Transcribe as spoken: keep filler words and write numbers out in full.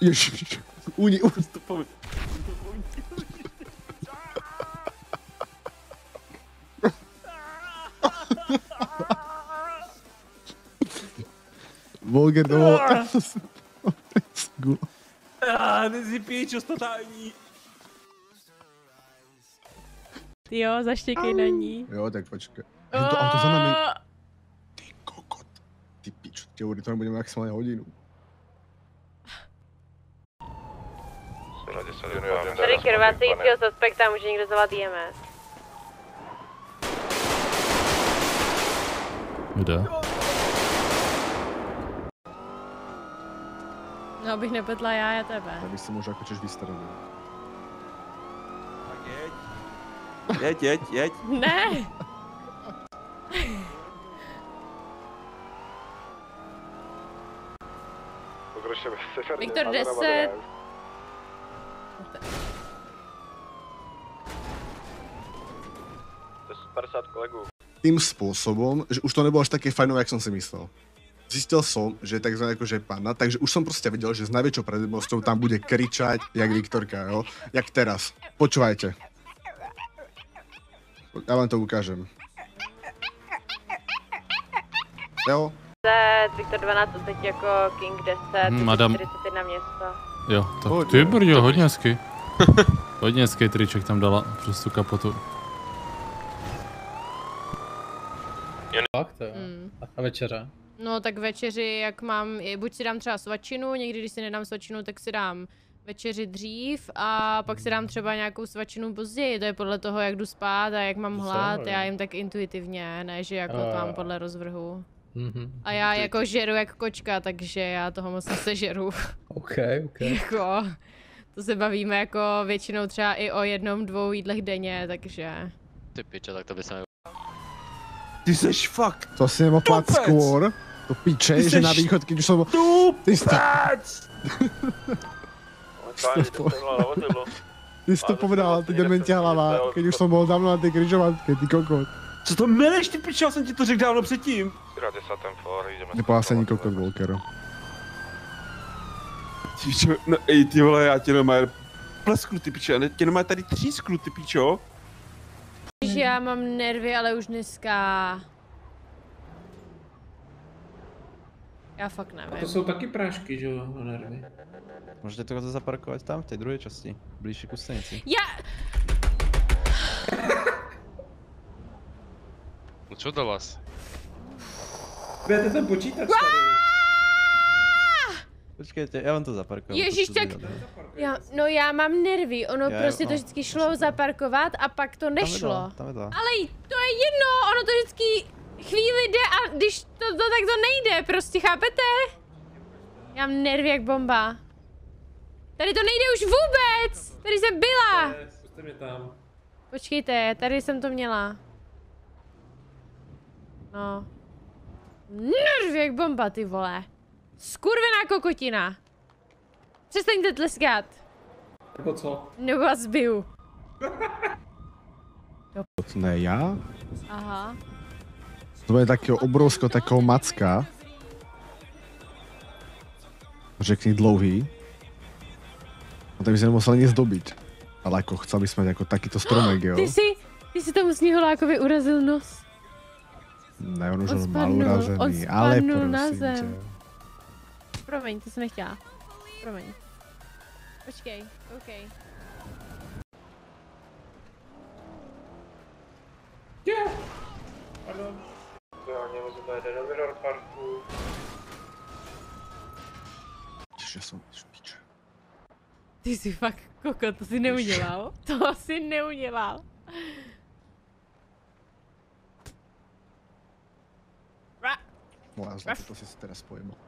Ježiš. Uni, uni. Volger, no. Ah, ty píčo, totální. Ty jo, zaštěkej na ní. Jo, tak počkej. Je to auto za nami. Ty kokot. Ty pičo, teorii to nebudeme maximálně hodinu. Tady krvácejícího suspekta může někdo zavolat I M S. Kde? No, abych nepetla já a tebe. Tak bych se možná jako češ vystaravil. Tak jeď. Jeď, jeď, jeď. Ne! Viktor deset. padesát kolegů. Tým spôsobom, že už to nebolo až také fajnové, jak som si myslel. Zistil som, že je takzvané akože panna, takže už som proste vedel, že s najväčšou prednosťou tam bude kričať, jak Viktorka, jo? Jak teraz. Počúvajte. Ja vám to ukážem. Jo? Viktor dvanáct, teď jako King deset, Hmm, madam. čtyřicet jedna město. Jo, tak ty brdě, hodně hezky. Hodně hezký triček tam dala přes tu kapotu. Fakt jo. Mm. A večeře? No tak večeři, jak mám, buď si dám třeba svačinu, někdy když si nedám svačinu, tak si dám večeři dřív a pak si dám třeba nějakou svačinu později, to je podle toho, jak jdu spát a jak mám hlad, já jim tak intuitivně, ne že jako to mám podle rozvrhu. Mm-hmm. A já jako žeru jak kočka, takže já toho moc nesežeru. OK, OK. Jako, to se bavíme jako většinou třeba i o jednom, dvou jídlech denně, takže... Ty piče, tak to by se mi... Ty seš fakt To si nemohl plát skôr. To piče, že na východ, keď už som... Ty stupec! Ty jsi to povedal, ty dementia hlava, keď už som bol dávno na tej križovatke, ty kokot. Co to mileš, ty piče, já jsem ti to řekl dávno předtím. Nepovedal se ani kokot, Volkero. Ty pičo, no ej ty vole, já tě normálně plesknu, ty piče, já tě normálně tady třísknu, ty pičo. Že já mám nervy, ale už dneska... Já fakt nevím. A to jsou taky prášky, že jo, na nervy. Můžete to zaparkovat tam, v té druhé části, blíže ku stanici. Já... No čo do vás? Budete ten počítač tady. Počkejte, já vám to zaparkuju. Ježíš, tak... Já, no já mám nervy, ono já, prostě to vždycky šlo zaparkovat a pak to nešlo. Tam je to. Ale to je jedno, ono to vždycky chvíli jde a když to, to tak to nejde, prostě chápete? Já mám nervy jak bomba. Tady to nejde už vůbec, tady jsem byla. Zkuste mě tam. Počkejte, tady jsem to měla. No. Nervy jak bomba, ty vole. Skurvená kokotina. Přestaňte tleskat. Nebo co? Nebo vás zbiju. Ne, já? Aha. To je takého obrovského takého macka. Řekni dlouhý. A to by se nemusel nic dobiť. Ale jako chcel by sme jako takýto stromek, jo? Ty si, ty si tomu sněhulákovi urazil nos. Ne, on už on mal urazený, ale prosím na tě. zem. Promiň, to jsem nechtěla. Promiň. Počkej, OK. Yeah. Pardon. Já nemohu zajít do Mirror Parku. Že jsem špiče. Ty jsi fakt koko, to si neudělal. To si neudělal. Moja zlatá, to si se teda spojím.